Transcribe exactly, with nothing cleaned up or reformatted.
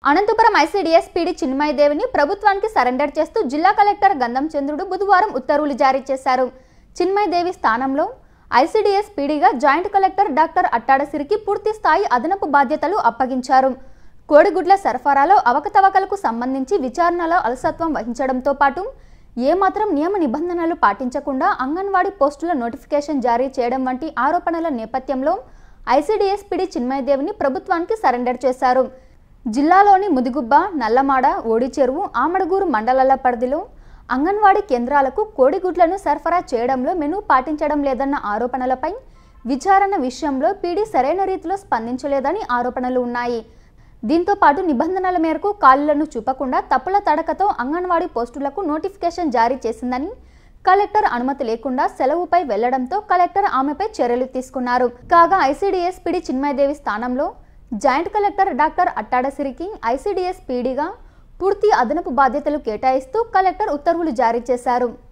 Anantapuram I C D S P D చిన్మయదేవిని ప్రభుత్వానికి surrender చేస్తూ జిల్లా కలెక్టర్ గంధం చంద్రుడు బుధవారం ఉత్తర్వులు జారీ చేశారు. చిన్మయదేవి స్థానంలో I C D S P Dగా జాయింట్ కలెక్టర్ డాక్టర్ అట్టాడసిరికి పూర్తి స్థాయి అదనపు బాధ్యతలు అప్పగించారు. కోడిగుడ్ల సరఫరాలో అవకతవకలకు సంబంధించి విచారణలో అలసత్వం వహించడంతో పాటు ఏమాత్రం నియమ నిబంధనలు పాటించకుండా అంగన్వాడీ పోస్టుల నోటిఫికేషన్ జారీ చేయడం వంటి ఆరోపణల నేపథ్యంలో I C D S P D చిన్మయదేవిని ప్రభుత్వానికి సరెండర్ చేశారు. జిల్లాలోని ముదిగుబ్బ, నల్లమాడ, ఓడిచెరువు, ఆమడగూరు మండలాల పరిధిలో అంగన్వాడీ కేంద్రాలకు కోడిగుడ్లను సరఫరా చేయడంలో మెనూ పాటించడం లేదన్న ఆరోపణలపై విచారణ విషయంలో పీడీ సరైన రీతిలో స్పందించలేదని ఆరోపణలు ఉన్నాయి. దీంతో పాటు నిబంధనల మేరకు ఖాళీలను చూపకుండా తప్పుల తడకతో అంగన్వాడీ పోస్టులకు నోటిఫికేషన్ జారీ చేసిందని, కలెక్టర్ అనుమతి లేకుండా సెలవుపై వెళ్లడంతో కలెక్టర్ ఆమెపై చర్యలు తీసుకున్నారు. కాగా I C D S P D Chinmayadevi స్థానంలో జాయింట్ కలెక్టర్ డాక్టర్ అట్టాడసిరికి I C D S P Dగా పూర్తి అదనపు బాధ్యతలు కేటాయిస్తూ కలెక్టర్ ఉత్తర్వులు జారీ చేశారు.